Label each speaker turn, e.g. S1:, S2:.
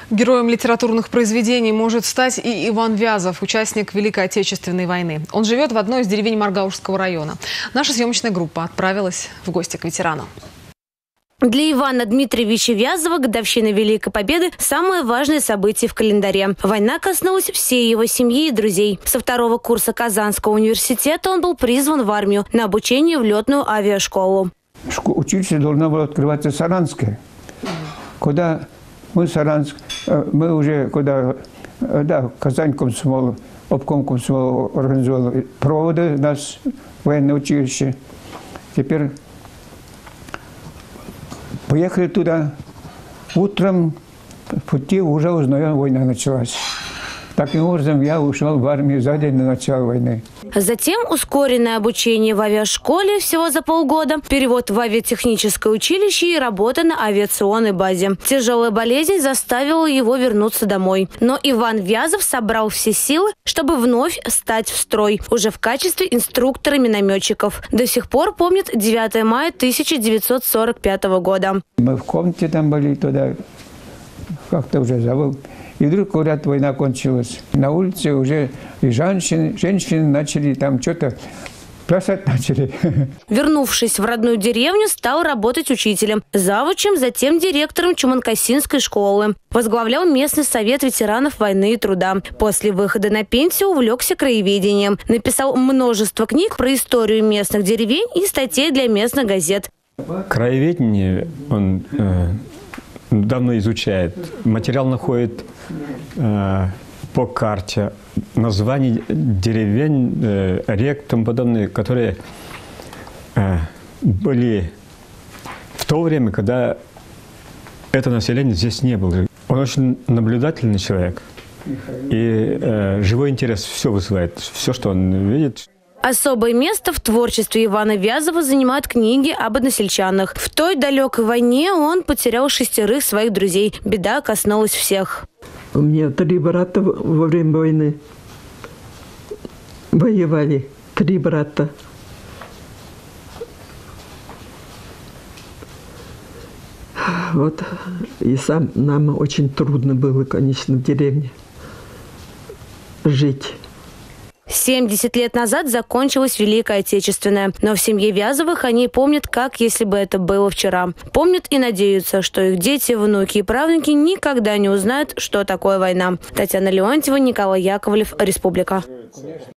S1: Героем литературных произведений может стать и Иван Вязов, участник Великой Отечественной войны. Он живет в одной из деревень Маргаушского района. Наша съемочная группа отправилась в гости к ветерану.
S2: Для Ивана Дмитриевича Вязова годовщина Великой Победы – самое важное событие в календаре. Война коснулась всей его семьи и друзей. Со второго курса Казанского университета он был призван в армию на обучение в летную авиашколу.
S3: Училище должно было открываться в Саранске. Куда мы Саранск, мы уже Казань комсомол, обком комсомол организовал проводы у нас военное училище. Теперь поехали туда. Утром в пути уже узнаем, война началась. Таким образом, я ушел в армию за день до начала войны.
S2: Затем ускоренное обучение в авиашколе всего за полгода, перевод в авиатехническое училище и работа на авиационной базе. Тяжелая болезнь заставила его вернуться домой. Но Иван Вязов собрал все силы, чтобы вновь стать в строй, уже в качестве инструктора-минометчиков. До сих пор помнит 9 мая 1945 года.
S3: Мы в комнате там были, туда как-то уже забыл. И вдруг, говорят, война кончилась. На улице уже и женщины начали там что-то плясать начали.
S2: Вернувшись в родную деревню, стал работать учителем, завучем, затем директором Чуманкасинской школы. Возглавлял местный совет ветеранов войны и труда. После выхода на пенсию увлекся краеведением. Написал множество книг про историю местных деревень и статей для местных газет.
S4: Краеведение он давно изучает. Материал находит по карте, названий деревень, рек и тому подобное, которые были в то время, когда это население здесь не было. Он очень наблюдательный человек. И живой интерес все вызывает, все, что он видит.
S2: Особое место в творчестве Ивана Вязова занимают книги об односельчанах. В той далекой войне он потерял 6 своих друзей. Беда коснулась всех.
S5: У меня 3 брата во время войны воевали. 3 брата. Вот. И нам очень трудно было, конечно, в деревне жить.
S2: 70 лет назад закончилась Великая Отечественная, но в семье Вязовых они помнят, как если бы это было вчера. Помнят и надеются, что их дети, внуки и правнуки никогда не узнают, что такое война. Татьяна Леонтьева, Николай Яковлев, Республика.